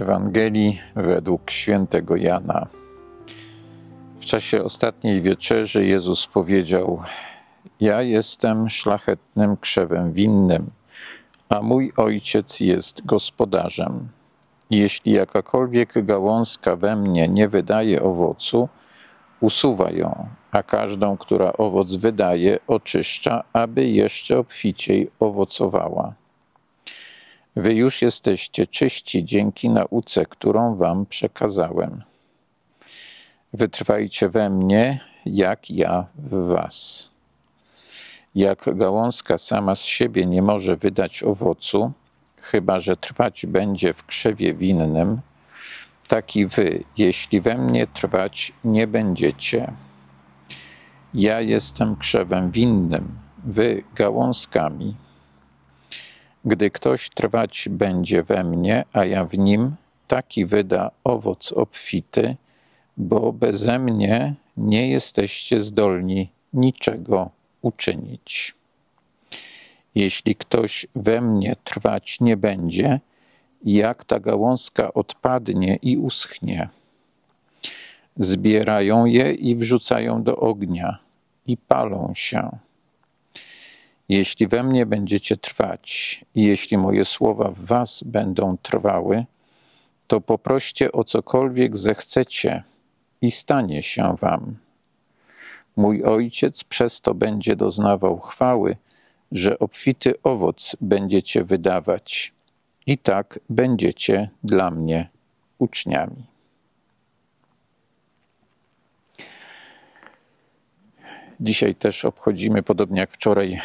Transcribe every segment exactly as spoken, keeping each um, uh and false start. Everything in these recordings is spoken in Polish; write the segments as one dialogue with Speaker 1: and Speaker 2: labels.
Speaker 1: Ewangelii według świętego Jana. W czasie ostatniej wieczerzy Jezus powiedział: Ja jestem szlachetnym krzewem winnym, a mój Ojciec jest gospodarzem. Jeśli jakakolwiek gałązka we mnie nie wydaje owocu, usuwa ją, a każdą, która owoc wydaje, oczyszcza, aby jeszcze obficiej owocowała. Wy już jesteście czyści dzięki nauce, którą wam przekazałem. Wytrwajcie we mnie, jak ja w was. Jak gałązka sama z siebie nie może wydać owocu, chyba że trwać będzie w krzewie winnym, tak i wy, jeśli we mnie trwać nie będziecie. Ja jestem krzewem winnym, wy gałązkami. Gdy ktoś trwać będzie we mnie, a ja w nim, taki wyda owoc obfity, bo beze mnie nie jesteście zdolni niczego uczynić. Jeśli ktoś we mnie trwać nie będzie, jak ta gałązka odpadnie i uschnie, zbierają je i wrzucają do ognia i palą się. Jeśli we mnie będziecie trwać i jeśli moje słowa w was będą trwały, to poproście o cokolwiek zechcecie i stanie się wam. Mój Ojciec przez to będzie doznawał chwały, że obfity owoc będziecie wydawać i tak będziecie dla mnie uczniami. Dzisiaj też obchodzimy, podobnie jak wczoraj,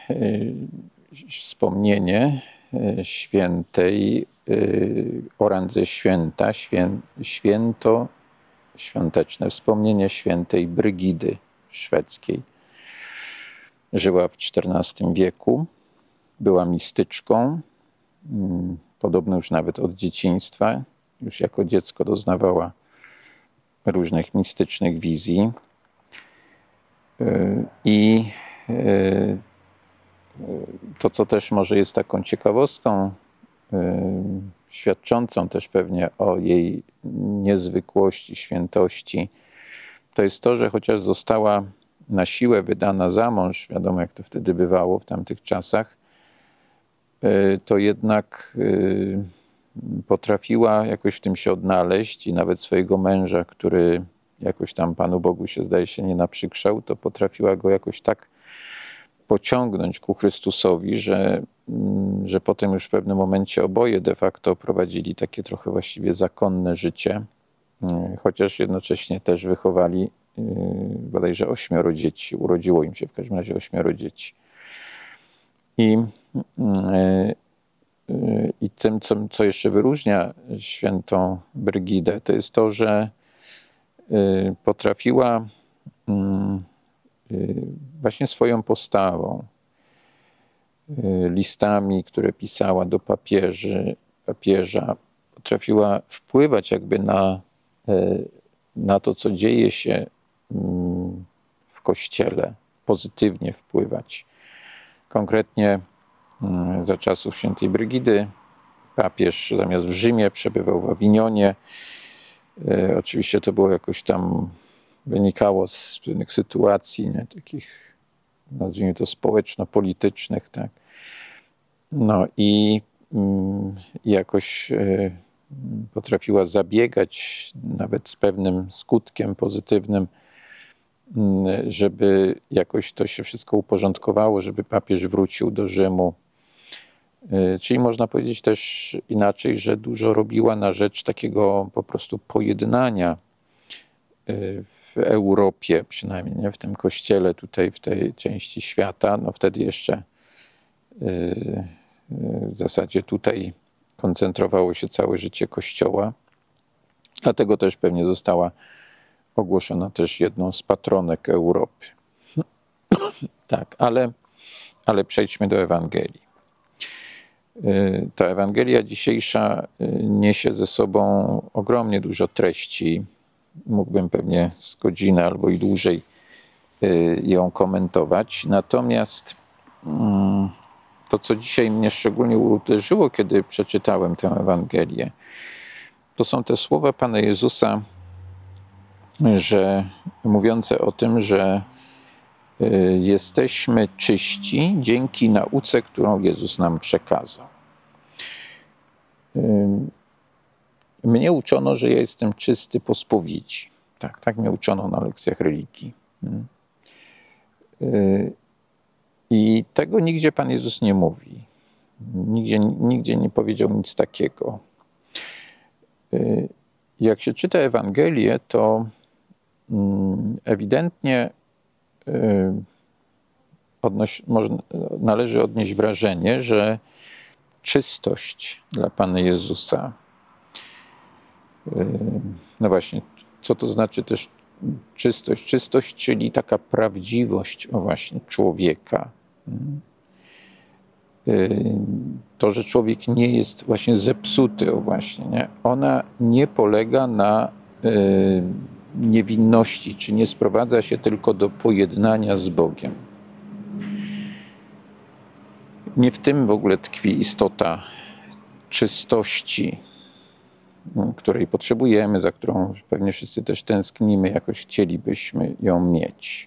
Speaker 1: wspomnienie świętej o randze święta, święto świąteczne, wspomnienie świętej Brygidy szwedzkiej. Żyła w czternastym wieku, była mistyczką, podobno już nawet od dzieciństwa, już jako dziecko doznawała różnych mistycznych wizji. I to, co też może jest taką ciekawostką, świadczącą też pewnie o jej niezwykłości, świętości, to jest to, że chociaż została na siłę wydana za mąż, wiadomo jak to wtedy bywało w tamtych czasach, to jednak potrafiła jakoś w tym się odnaleźć i nawet swojego męża, który jakoś tam Panu Bogu się zdaje się nie naprzykrzał, to potrafiła go jakoś tak pociągnąć ku Chrystusowi, że, że potem już w pewnym momencie oboje de facto prowadzili takie trochę właściwie zakonne życie, chociaż jednocześnie też wychowali bodajże ośmioro dzieci, urodziło im się w każdym razie ośmioro dzieci. I, i tym, co, co jeszcze wyróżnia świętą Brygidę, to jest to, że potrafiła właśnie swoją postawą, listami, które pisała do papieży, papieża, potrafiła wpływać jakby na, na to, co dzieje się w Kościele, pozytywnie wpływać. Konkretnie za czasów świętej Brygidy papież zamiast w Rzymie przebywał w Awinionie. Oczywiście to było jakoś tam, wynikało z pewnych sytuacji, nie, takich, nazwijmy to, społeczno-politycznych, tak. No i mm, jakoś y, potrafiła zabiegać nawet z pewnym skutkiem pozytywnym, y, żeby jakoś to się wszystko uporządkowało, żeby papież wrócił do Rzymu. Y, czyli można powiedzieć też inaczej, że dużo robiła na rzecz takiego po prostu pojednania y, w Europie, przynajmniej nie w tym kościele tutaj, w tej części świata. No wtedy jeszcze w zasadzie tutaj koncentrowało się całe życie Kościoła. Dlatego też pewnie została ogłoszona też jedną z patronek Europy. Tak, ale, ale przejdźmy do Ewangelii. Ta Ewangelia dzisiejsza niesie ze sobą ogromnie dużo treści. Mógłbym pewnie z godziny albo i dłużej ją komentować. Natomiast to, co dzisiaj mnie szczególnie uderzyło, kiedy przeczytałem tę Ewangelię, to są te słowa Pana Jezusa, że mówiące o tym, że jesteśmy czyści dzięki nauce, którą Jezus nam przekazał. Mnie uczono, że ja jestem czysty po spowiedzi. Tak, tak mnie uczono na lekcjach religii. I tego nigdzie Pan Jezus nie mówi. Nigdzie, nigdzie nie powiedział nic takiego. Jak się czyta Ewangelię, to ewidentnie odnoś, można, należy odnieść wrażenie, że czystość dla Pana Jezusa, no właśnie, co to znaczy też czystość? Czystość, czyli taka prawdziwość, o właśnie, człowieka. To, że człowiek nie jest właśnie zepsuty, o właśnie, nie? Ona nie polega na niewinności, czy nie sprowadza się tylko do pojednania z Bogiem. Nie w tym w ogóle tkwi istota czystości, której potrzebujemy, za którą pewnie wszyscy też tęsknimy, jakoś chcielibyśmy ją mieć.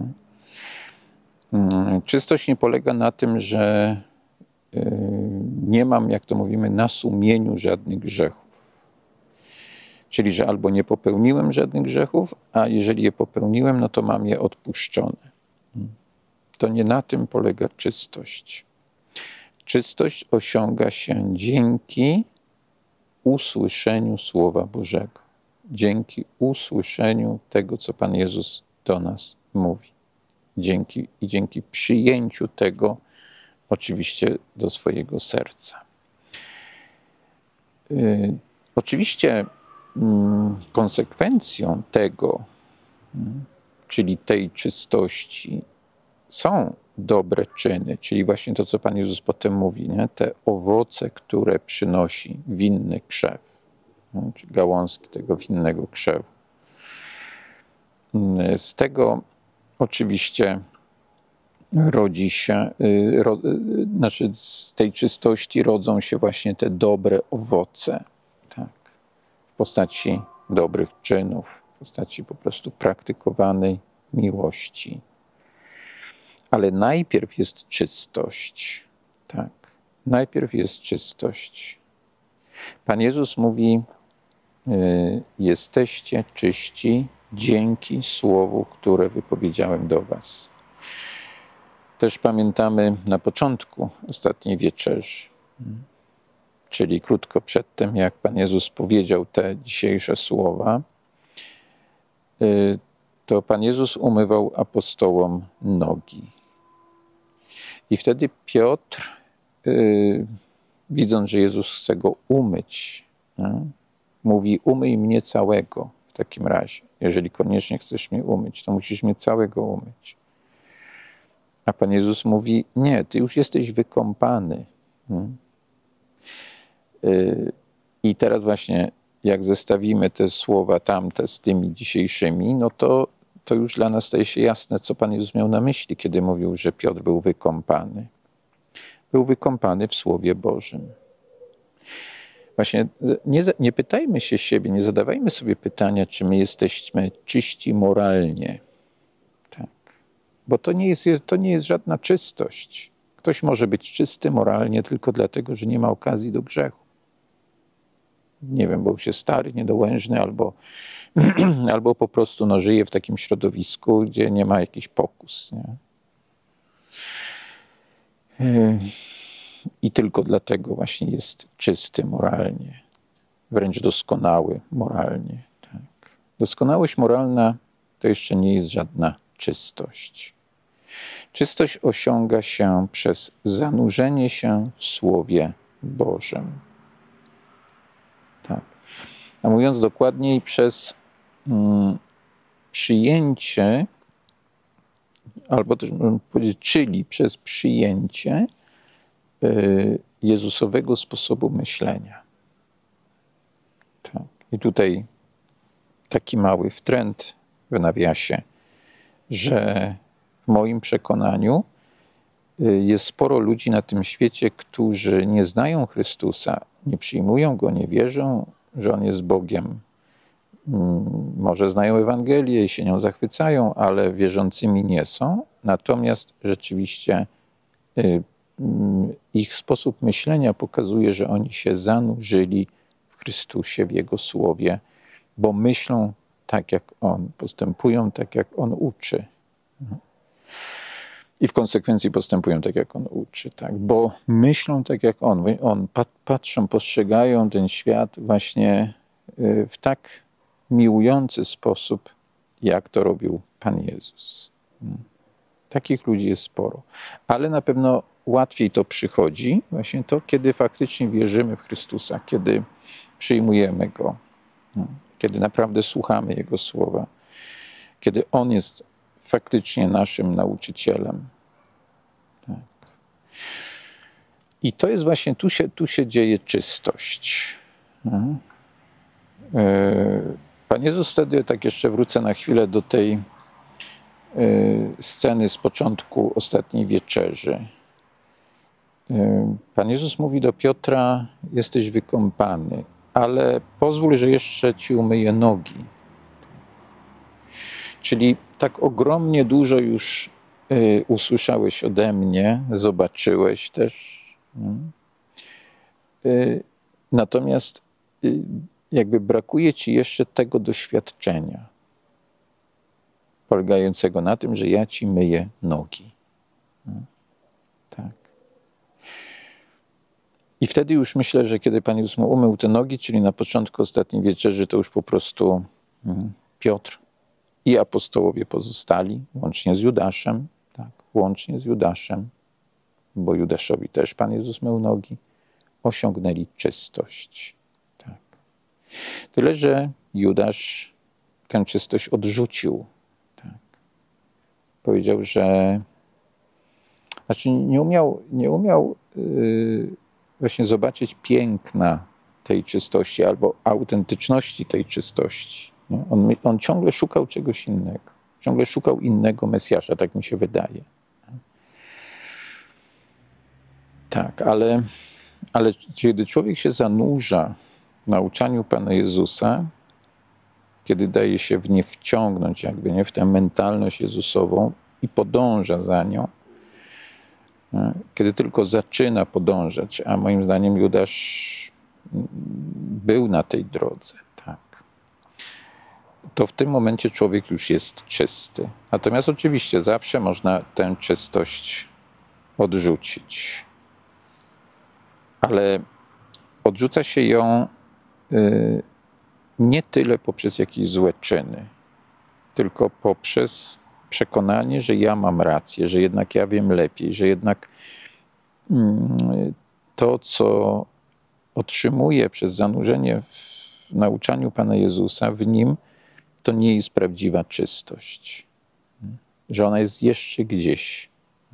Speaker 1: Czystość nie polega na tym, że nie mam, jak to mówimy, na sumieniu żadnych grzechów. Czyli, że albo nie popełniłem żadnych grzechów, a jeżeli je popełniłem, no to mam je odpuszczone. To nie na tym polega czystość. Czystość osiąga się dzięki usłyszeniu Słowa Bożego. Dzięki usłyszeniu tego, co Pan Jezus do nas mówi. Dzięki, i dzięki przyjęciu tego oczywiście do swojego serca. Yy, oczywiście konsekwencją tego, czyli tej czystości, są dobre czyny, czyli właśnie to, co Pan Jezus potem mówi, nie? Te owoce, które przynosi winny krzew, nie? Czyli gałązki tego winnego krzewu. Z tego oczywiście rodzi się, ro, znaczy z tej czystości rodzą się właśnie te dobre owoce, tak? W postaci dobrych czynów, w postaci po prostu praktykowanej miłości. Ale najpierw jest czystość, tak? Najpierw jest czystość. Pan Jezus mówi, y, jesteście czyści dzięki słowu, które wypowiedziałem do was. Też pamiętamy na początku ostatniej wieczerzy, czyli krótko przed tym, jak Pan Jezus powiedział te dzisiejsze słowa, to Pan Jezus umywał apostołom nogi. I wtedy Piotr, widząc, że Jezus chce go umyć, mówi, umyj mnie całego w takim razie. Jeżeli koniecznie chcesz mnie umyć, to musisz mnie całego umyć. A Pan Jezus mówi, nie, ty już jesteś wykąpany. I teraz właśnie, jak zestawimy te słowa tamte z tymi dzisiejszymi, no to, to już dla nas staje się jasne, co Pan Jezus miał na myśli, kiedy mówił, że Piotr był wykąpany. Był wykąpany w Słowie Bożym. Właśnie nie, nie pytajmy się siebie, nie zadawajmy sobie pytania, czy my jesteśmy czyści moralnie. Tak. Bo to nie jest, to nie jest żadna czystość. Ktoś może być czysty moralnie tylko dlatego, że nie ma okazji do grzechu. Nie wiem, bo już jest stary, niedołężny, albo, albo po prostu no, żyje w takim środowisku, gdzie nie ma jakichś pokus. Nie? I tylko dlatego właśnie jest czysty moralnie, wręcz doskonały moralnie. Tak. Doskonałość moralna to jeszcze nie jest żadna czystość. Czystość osiąga się przez zanurzenie się w Słowie Bożym. Tak. A mówiąc dokładniej, przez mm, przyjęcie, albo też można powiedzieć, czyli przez przyjęcie y, Jezusowego sposobu myślenia. Tak. I tutaj taki mały wtręt w nawiasie, że w moim przekonaniu jest sporo ludzi na tym świecie, którzy nie znają Chrystusa, nie przyjmują Go, nie wierzą że On jest Bogiem. Może znają Ewangelię i się nią zachwycają, ale wierzącymi nie są. Natomiast rzeczywiście ich sposób myślenia pokazuje, że oni się zanurzyli w Chrystusie, w Jego Słowie, bo myślą tak jak On, postępują tak jak On uczy. I w konsekwencji postępują tak jak On uczy, tak? Bo myślą tak jak On. On patrzą, postrzegają ten świat właśnie w tak miłujący sposób, jak to robił Pan Jezus. Takich ludzi jest sporo. Ale na pewno łatwiej to przychodzi, właśnie to, kiedy faktycznie wierzymy w Chrystusa, kiedy przyjmujemy Go, kiedy naprawdę słuchamy Jego słowa, kiedy On jest faktycznie naszym nauczycielem. Tak. I to jest właśnie, tu się, tu się dzieje czystość. Pan Jezus wtedy, tak jeszcze wrócę na chwilę do tej sceny z początku ostatniej wieczerzy. Pan Jezus mówi do Piotra: jesteś wykąpany, ale pozwól, że jeszcze ci umyję nogi. Czyli tak ogromnie dużo już y, usłyszałeś ode mnie, zobaczyłeś też. Y, natomiast y, jakby brakuje ci jeszcze tego doświadczenia, polegającego na tym, że ja ci myję nogi. Tak. I wtedy już myślę, że kiedy Pan Jezus mu umył te nogi, czyli na początku ostatniej wieczerzy, to już po prostu Piotr i apostołowie pozostali, łącznie z Judaszem, tak, łącznie z Judaszem, bo Judaszowi też Pan Jezus mył nogi, osiągnęli czystość. Tak. Tyle, że Judasz tę czystość odrzucił. Tak. Powiedział, że znaczy nie umiał, nie umiał yy, właśnie zobaczyć piękna tej czystości albo autentyczności tej czystości. Nie? On, on ciągle szukał czegoś innego. Ciągle szukał innego Mesjasza, tak mi się wydaje. Tak, ale, ale kiedy człowiek się zanurza w nauczaniu Pana Jezusa, kiedy daje się w nie wciągnąć jakby nie w tę mentalność Jezusową i podąża za nią, kiedy tylko zaczyna podążać, a moim zdaniem Judasz był na tej drodze, tak, to w tym momencie człowiek już jest czysty. Natomiast oczywiście zawsze można tę czystość odrzucić. Ale odrzuca się ją y, nie tyle poprzez jakieś złe czyny, tylko poprzez przekonanie, że ja mam rację, że jednak ja wiem lepiej, że jednak y, to, co otrzymuję przez zanurzenie w nauczaniu Pana Jezusa, w Nim, to nie jest prawdziwa czystość. Że ona jest jeszcze gdzieś.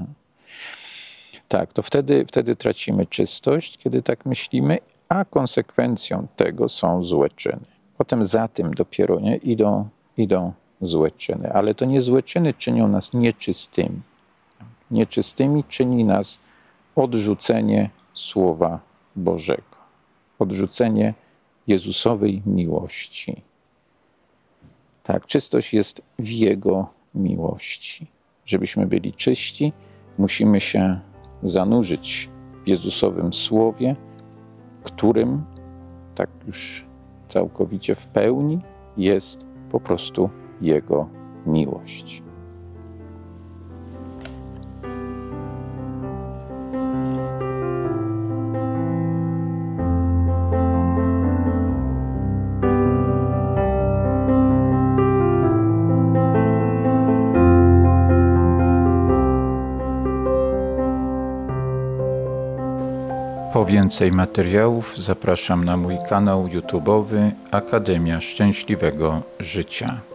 Speaker 1: Tak, to wtedy, wtedy tracimy czystość, kiedy tak myślimy, a konsekwencją tego są złe czyny. Potem za tym dopiero nie, idą, idą złe czyny. Ale to nie złe czyny czynią nas nieczystymi. Nieczystymi czyni nas odrzucenie Słowa Bożego. Odrzucenie Jezusowej miłości. Tak, czystość jest w Jego miłości. Żebyśmy byli czyści, musimy się zanurzyć w Jezusowym Słowie, którym tak już całkowicie w pełni jest po prostu Jego miłość.
Speaker 2: Po więcej materiałów zapraszam na mój kanał YouTube'owy Akademia Szczęśliwego Życia.